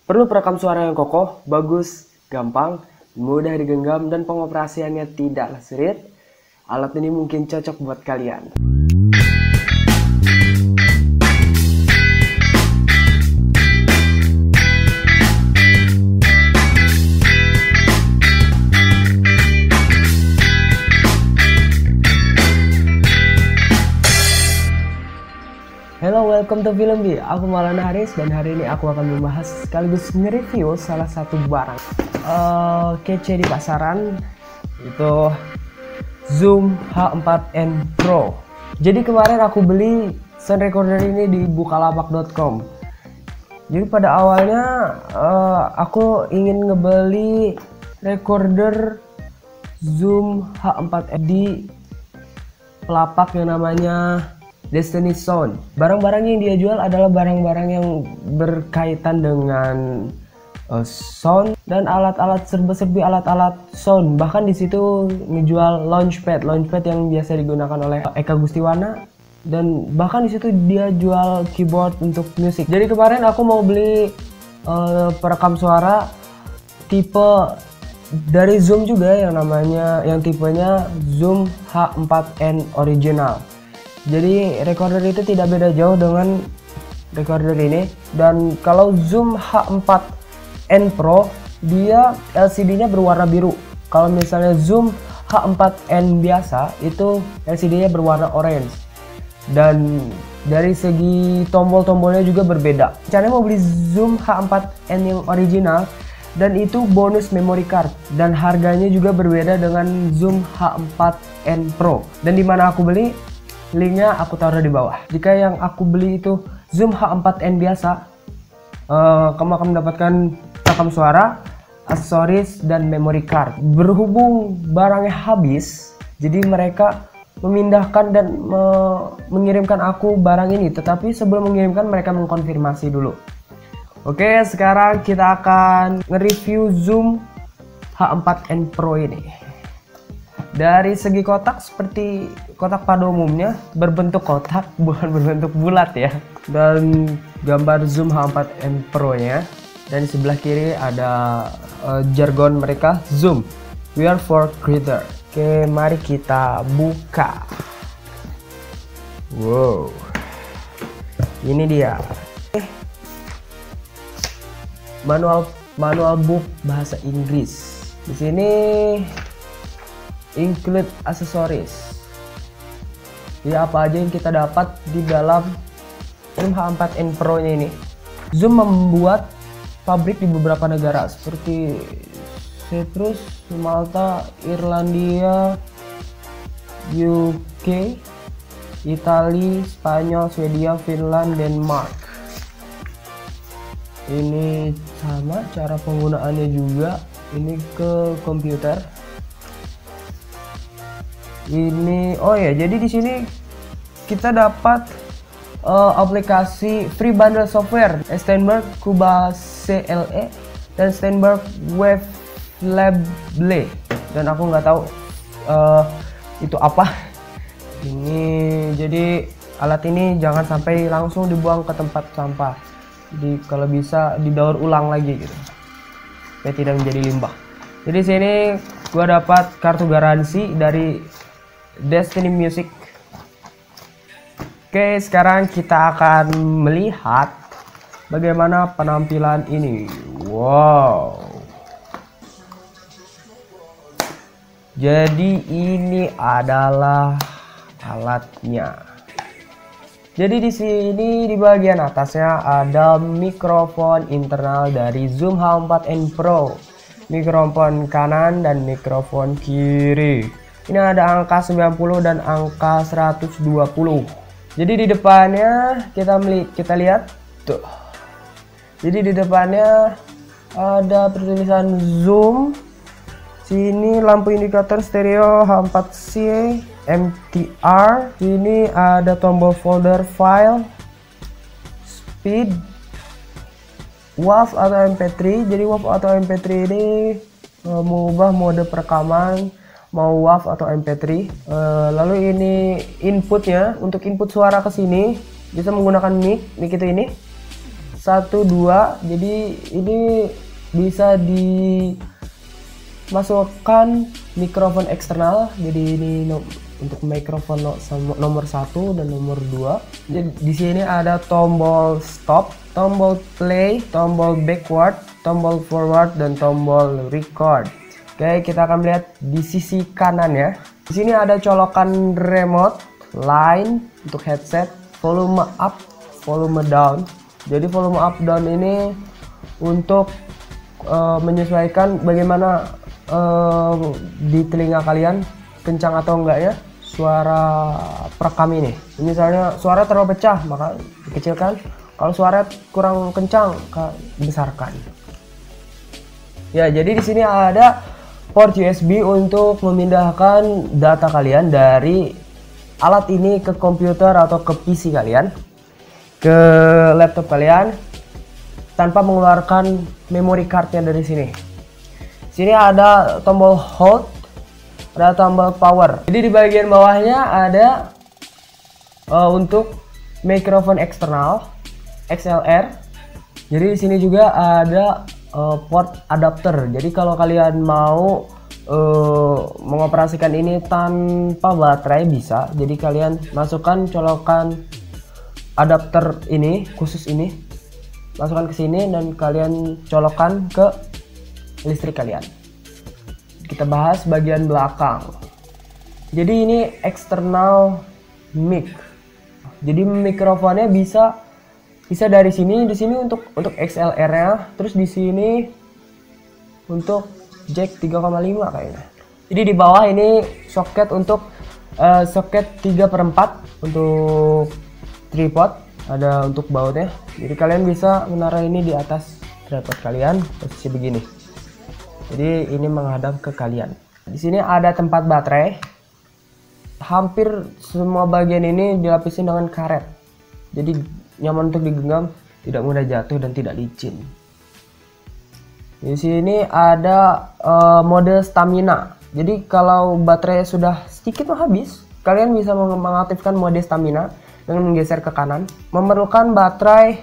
Perlu perekam suara yang kokoh, bagus, gampang, mudah digenggam, dan pengoperasiannya tidaklah sulit. Alat ini mungkin cocok buat kalian. Hello, welcome to Film B. Aku Maulana Haris dan hari ini aku akan membahas sekaligus nge-review salah satu barang kece di pasaran, itu Zoom H4n Pro. Jadi kemarin aku beli sound recorder ini di bukalapak.com. Jadi pada awalnya aku ingin ngebeli recorder Zoom H4n di pelapak yang namanya Destiny Sound. Barang-barang yang dia jual adalah barang-barang yang berkaitan dengan sound dan alat-alat serba-serbi alat-alat sound. Bahkan di situ ngejual launchpad yang biasa digunakan oleh Eka Gustiwana, dan bahkan di situ dia jual keyboard untuk musik. Jadi kemarin aku mau beli perekam suara tipe dari Zoom juga yang tipenya Zoom H4n original. Jadi recorder itu tidak beda jauh dengan recorder ini. Dan kalau Zoom H4n Pro, dia LCD-nya berwarna biru. Kalau misalnya Zoom H4n biasa, itu LCD-nya berwarna orange. Dan dari segi tombol-tombolnya juga berbeda. Caranya mau beli Zoom H4n yang original, dan itu bonus memory card. Dan harganya juga berbeda dengan Zoom H4n Pro. Dan dimana aku beli? Linknya aku taruh di bawah. Jika yang aku beli itu Zoom H4n biasa, kamu akan mendapatkan rekam suara, aksesoris, dan memory card. Berhubung barangnya habis, jadi mereka memindahkan dan mengirimkan aku barang ini. Tetapi sebelum mengirimkan, mereka mengkonfirmasi dulu. Oke, sekarang kita akan nge-review Zoom H4n Pro ini. Dari segi kotak, seperti kotak pada umumnya, berbentuk kotak, bukan berbentuk bulat ya. Dan gambar Zoom H4n Pro nya. Dan di sebelah kiri ada jargon mereka, Zoom, we are for creator. Oke, mari kita buka. Wow, ini dia manual book bahasa Inggris. Di sini include aksesoris. Ya, apa aja yang kita dapat di dalam Zoom H4n Pro nya ini. Zoom membuat pabrik di beberapa negara seperti Cyprus, Malta, Irlandia, UK, Italia, Spanyol, Swedia, Finland, Denmark. Ini sama cara penggunaannya juga. Ini ke komputer. Ini, oh ya, jadi di sini kita dapat aplikasi free bundle software Steinberg CubaCLE dan Steinberg WebLable, dan aku nggak tahu itu apa. Ini jadi alat ini jangan sampai langsung dibuang ke tempat sampah. Jadi kalau bisa didaur ulang lagi gitu, supaya tidak menjadi limbah. Jadi sini gua dapat kartu garansi dari Destiny Music. Oke, sekarang kita akan melihat bagaimana penampilan ini. Wow. Jadi ini adalah alatnya. Jadi di sini di bagian atasnya ada mikrofon internal dari Zoom H4n Pro. Mikrofon kanan dan mikrofon kiri. Ini ada angka 90 dan angka 120. Jadi di depannya kita lihat tuh. Jadi di depannya ada tulisan Zoom. Sini lampu indikator stereo H4c MTR. Sini ada tombol folder file, speed, WAV atau MP3. Jadi WAV atau MP3 ini mengubah mode perekaman, mau WAV atau MP3. Lalu ini inputnya, untuk input suara ke sini bisa menggunakan mic itu ini. 2. Jadi ini bisa dimasukkan mikrofon eksternal. Jadi ini untuk mikrofon nomor 1 dan nomor 2. Jadi di sini ada tombol stop, tombol play, tombol backward, tombol forward, dan tombol record. Oke, kita akan lihat di sisi kanan ya. Di sini ada colokan remote, line untuk headset, volume up, volume down. Jadi volume up down ini untuk menyesuaikan bagaimana di telinga kalian kencang atau enggak ya suara perekam ini. Misalnya suara terlalu pecah maka dikecilkan, kalau suara kurang kencang besarkan. Ya, jadi di sini ada port USB untuk memindahkan data kalian dari alat ini ke komputer atau ke PC kalian, ke laptop kalian, tanpa mengeluarkan memory cardnya dari sini. Sini ada tombol hold, ada tombol power. Jadi di bagian bawahnya ada untuk mikrofon eksternal XLR. Jadi di sini juga ada port adapter. Jadi kalau kalian mau mengoperasikan ini tanpa baterai bisa. Jadi kalian masukkan colokan adapter ini, khusus ini, masukkan ke sini dan kalian colokkan ke listrik kalian. Kita bahas bagian belakang. Jadi ini eksternal mic. Jadi mikrofonnya bisa dari sini, di sini untuk XLR-nya, terus di sini untuk jack 3,5 kayaknya. Jadi di bawah ini soket untuk soket 3/4 untuk tripod, ada untuk bautnya. Jadi kalian bisa menaruh ini di atas tripod kalian posisi begini. Jadi ini menghadap ke kalian. Di sini ada tempat baterai. Hampir semua bagian ini dilapisi dengan karet. Jadi nyaman untuk digenggam, tidak mudah jatuh dan tidak licin. Di sini ada mode stamina. Jadi kalau baterai sudah sedikit habis, kalian bisa mengaktifkan mode stamina dengan menggeser ke kanan. Memerlukan baterai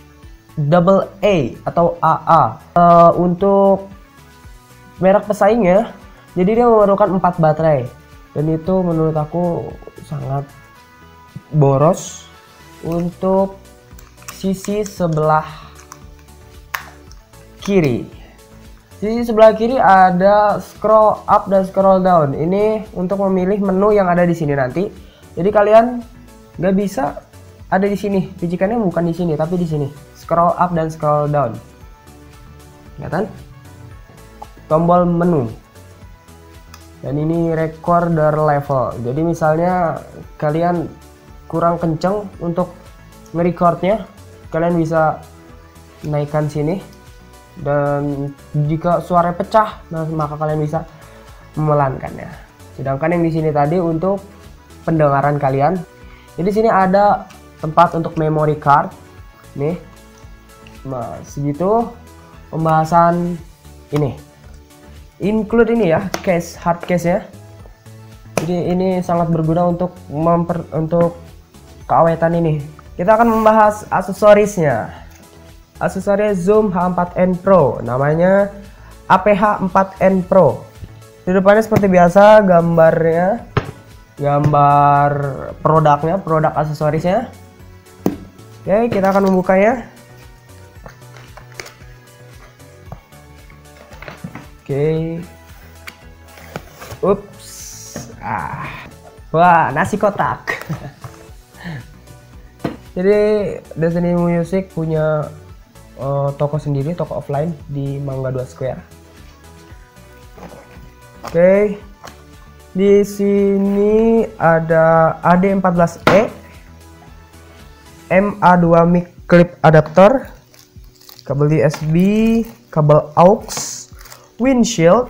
AA atau AA. Untuk merek pesaingnya, jadi dia memerlukan 4 baterai, dan itu menurut aku sangat boros. Untuk sisi sebelah kiri, ada scroll up dan scroll down. Ini untuk memilih menu yang ada di sini nanti. Jadi kalian nggak bisa ada di sini, pijikannya bukan di sini tapi di sini, scroll up dan scroll down. Kelihatan? Tombol menu. Dan ini recorder level. Jadi misalnya kalian kurang kenceng untuk nge-recordnya, kalian bisa naikkan sini. Dan jika suara pecah, nah maka kalian bisa memelankannya. Sedangkan yang di sini tadi untuk pendengaran kalian. Jadi sini ada tempat untuk memory card. Nih. Nah, segitu pembahasan ini. Include ini ya, case, hard case ya. Jadi ini sangat berguna untuk keawetan ini. Kita akan membahas aksesorisnya. Aksesoris Zoom H4n Pro, namanya APH4n Pro. Di depannya seperti biasa gambarnya, gambar produknya, produk aksesorisnya. Oke, kita akan membukanya. Oke. Ups. Wah, nasi kotak. Jadi Destiny Music punya toko sendiri, toko offline di Mangga 2 Square. Oke. Di sini ada AD14E, MA2 mic clip adapter, kabel USB, kabel aux, windshield,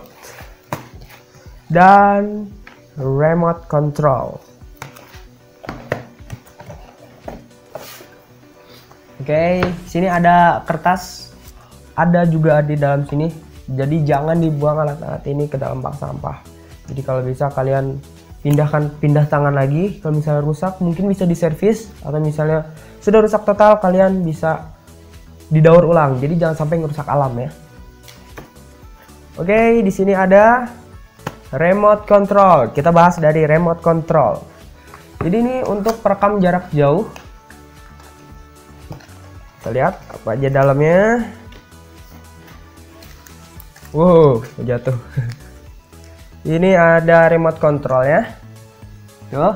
dan remote control. Oke, sini ada kertas, ada juga di dalam sini. Jadi jangan dibuang alat-alat ini ke dalam bak sampah. Jadi kalau bisa kalian pindah tangan lagi. Kalau misalnya rusak mungkin bisa diservis, atau misalnya sudah rusak total kalian bisa didaur ulang. Jadi jangan sampai ngerusak alam ya. Oke, di sini ada remote control. Kita bahas dari remote control. Jadi ini untuk perekam jarak jauh. Kita lihat apa aja dalamnya. Wow, jatuh. Ini ada remote control ya. Tuh.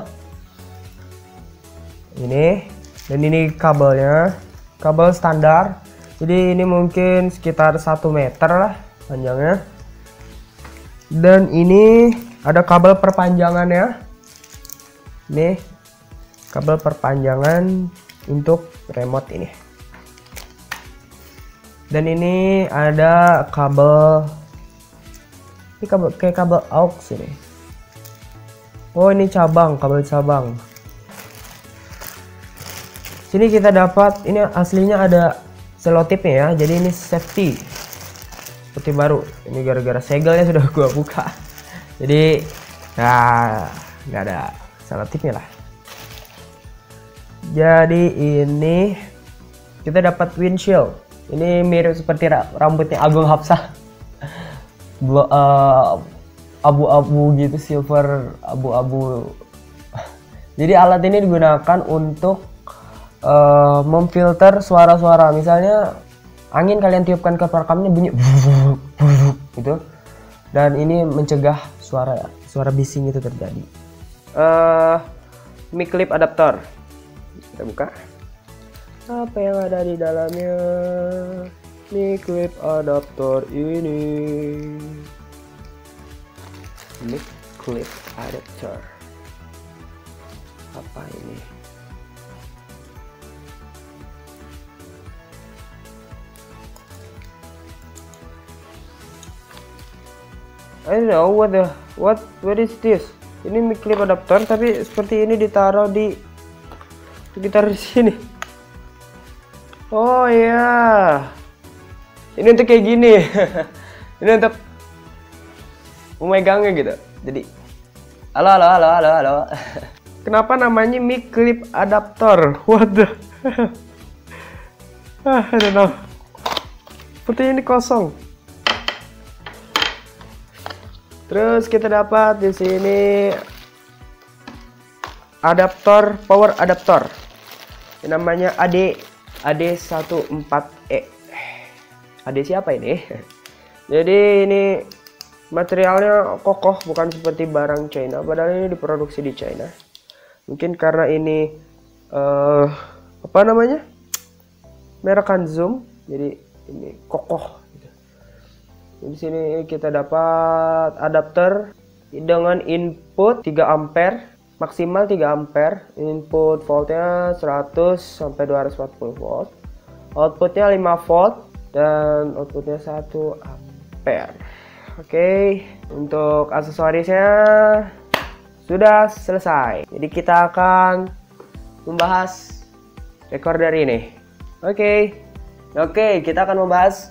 Ini dan ini kabelnya, kabel standar. Jadi ini mungkin sekitar 1 meter lah panjangnya. Dan ini ada kabel perpanjangannya. Nih, kabel perpanjangan untuk remote ini. Dan ini ada kabel, ini kabel kayak kabel aux ini. Oh, ini cabang, kabel cabang. Sini kita dapat, ini aslinya ada selotipnya ya. Jadi ini safety. Seperti baru. Ini gara-gara segelnya sudah gua buka. Jadi nah, nggak ada selotipnya lah. Jadi ini kita dapat windshield. Ini mirip seperti rambutnya Agung Hapsah. Abu-abu gitu, silver abu-abu. Jadi alat ini digunakan untuk memfilter suara-suara. Misalnya angin kalian tiupkan ke perekamnya bunyi gitu, dan ini mencegah suara bising itu terjadi. Mic clip adapter, kita buka. Apa yang ada di dalamnya? Mic clip adapter ini. Mic clip adapter. Apa ini? I don't know what is this? Ini mic clip adapter tapi seperti ini ditaruh di sini. Oh iya. Ini untuk kayak gini. Ini untuk memegangnya gitu. Jadi halo. Kenapa namanya mic clip adapter? What the? I don't know. Seperti ini kosong. Terus kita dapat di sini adaptor, power adaptor. Ini namanya AD14E. AD siapa ini? Jadi ini materialnya kokoh, bukan seperti barang China. Padahal ini diproduksi di China. Mungkin karena ini apa namanya? Merek Zoom. Jadi ini kokoh. Di sini kita dapat adapter dengan input 3 ampere, maksimal 3 ampere. Input voltnya 100 sampai 240 volt. Outputnya 5 volt dan outputnya 1 ampere. Oke, untuk aksesorisnya sudah selesai. Jadi kita akan membahas recorder ini. Oke, kita akan membahas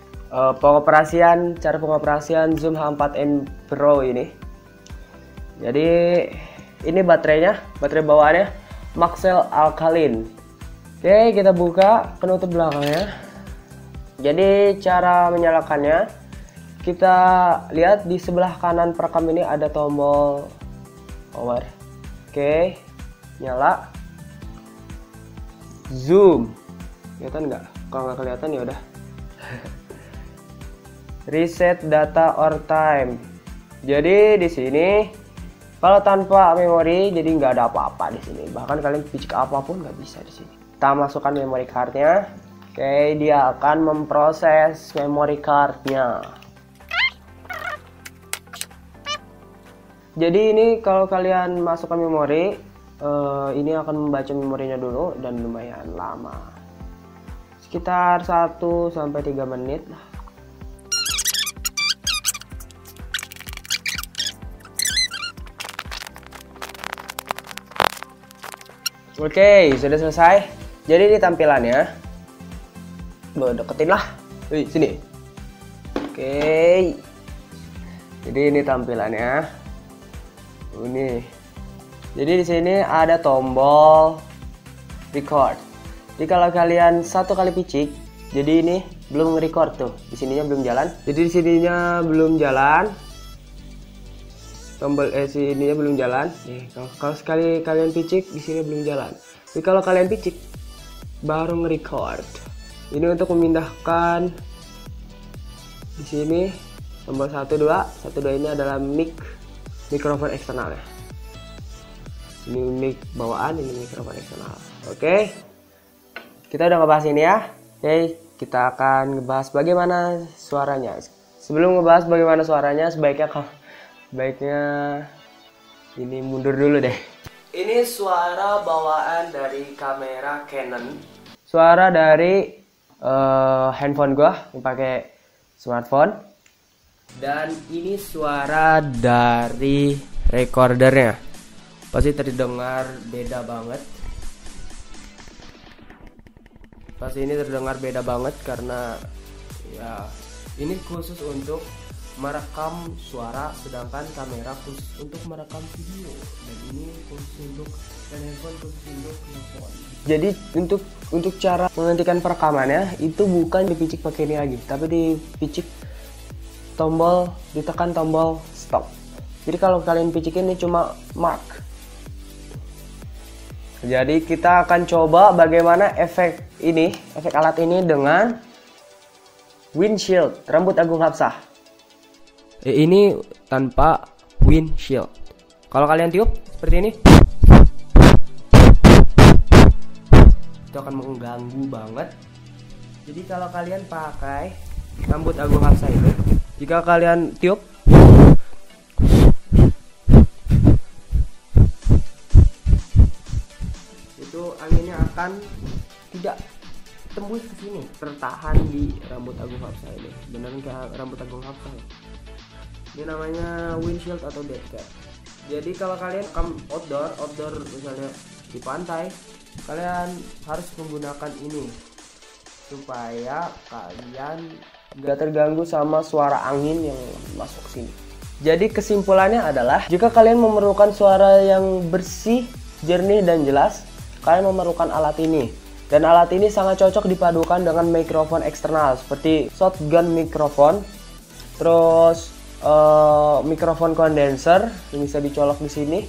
cara pengoperasian Zoom H4n Pro ini. Jadi ini baterai bawaannya Maxell Alkaline. Oke, kita buka penutup belakangnya. Jadi cara menyalakannya, kita lihat di sebelah kanan perekam ini ada tombol power. Oke, nyala. Zoom, kelihatan nggak? Kalau nggak kelihatan ya udah. Reset data or time. Jadi di sini kalau tanpa memori, jadi nggak ada apa-apa di sini. Bahkan kalian picik apapun nggak bisa di sini. Kita masukkan memory cardnya. Oke, dia akan memproses memory cardnya. Jadi ini kalau kalian masukkan memori, ini akan membaca memorinya dulu dan lumayan lama. Sekitar 1 sampai 3 menit lah. Oke, sudah selesai. Jadi ini tampilannya. Deketin lah. Wih, sini. Oke. Jadi ini tampilannya. Ini. Jadi di sini ada tombol record. Jadi kalau kalian 1 kali picik, Jadi ini belum record tuh, di sininya belum jalan. Jadi di sininya belum jalan. Tombol sininya belum jalan. Nih, kalau sekali kalian picik di sini belum jalan. Jadi kalau kalian picik baru nge-record. Ini untuk memindahkan di sini tombol 12. 12 ini adalah mikrofon eksternal ya. Ini mic bawaan, ini mikrofon eksternal. Oke. Kita udah ngebahas ini ya. Oke, kita akan ngebahas bagaimana suaranya. Sebelum ngebahas bagaimana suaranya, sebaiknya ini mundur dulu deh. Ini suara bawaan dari kamera Canon. Suara dari handphone gua yang pakai smartphone. Dan ini suara dari recordernya. Pasti terdengar beda banget. Pasti ini terdengar beda banget karena ya ini khusus untuk merekam suara, sedangkan kamera khusus untuk merekam video, dan ini khusus untuk handphone khusus untuk telepon. Jadi untuk cara menghentikan perekamannya itu bukan dipicik pakai ini lagi, tapi dipicik ditekan tombol stop. Jadi kalau kalian picik ini cuma mark. Jadi kita akan coba bagaimana efek alat ini dengan windshield rambut Agung Hapsah. Ini tanpa windshield. Kalau kalian tiup seperti ini, itu akan mengganggu banget. Jadi kalau kalian pakai rambut Agung Hapsah ini, jika kalian tiup, itu anginnya akan tidak tembus ke sini, tertahan di rambut Agung Hapsah ini. Beneran kayak rambut Agung Hapsah ya. Ini namanya windshield atau dead cat. Jadi kalau kalian outdoor misalnya di pantai, kalian harus menggunakan ini supaya kalian gak terganggu sama suara angin yang masuk sini. Jadi kesimpulannya adalah, jika kalian memerlukan suara yang bersih, jernih dan jelas, kalian memerlukan alat ini. Dan alat ini sangat cocok dipadukan dengan mikrofon eksternal seperti shotgun mikrofon, terus mikrofon kondenser yang bisa dicolok di sini,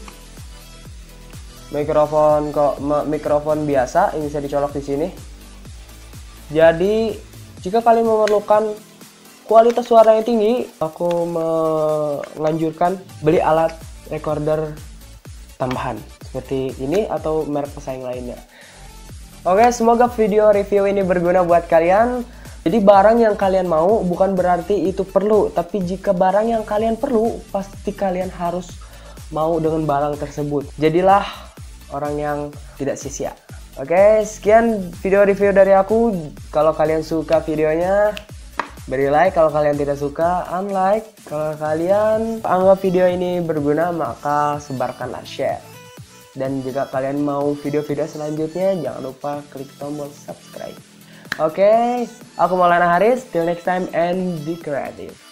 mikrofon biasa yang bisa dicolok di sini. Jadi jika kalian memerlukan kualitas suara yang tinggi, aku menganjurkan beli alat recorder tambahan seperti ini atau merek pesaing lainnya. Oke, semoga video review ini berguna buat kalian. Jadi barang yang kalian mau bukan berarti itu perlu, tapi jika barang yang kalian perlu, pasti kalian harus mau dengan barang tersebut. Jadilah orang yang tidak sia-sia. Oke, sekian video review dari aku. Kalau kalian suka videonya, beri like. Kalau kalian tidak suka, unlike. Kalau kalian anggap video ini berguna, maka sebarkanlah, share. Dan jika kalian mau video-video selanjutnya, jangan lupa klik tombol subscribe. Oke, aku Maulana Haris. Till next time and be creative.